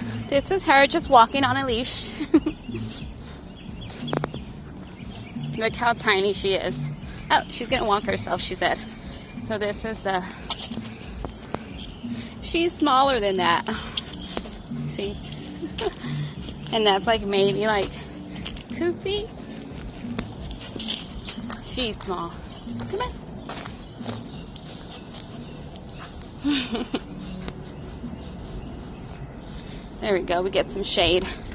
This is her just walking on a leash. Look how tiny she is. Oh, she's gonna walk herself, she said. So this is the, she's smaller than that. See? And that's like maybe like 2 feet. She's small. Come on. There we go, we get some shade.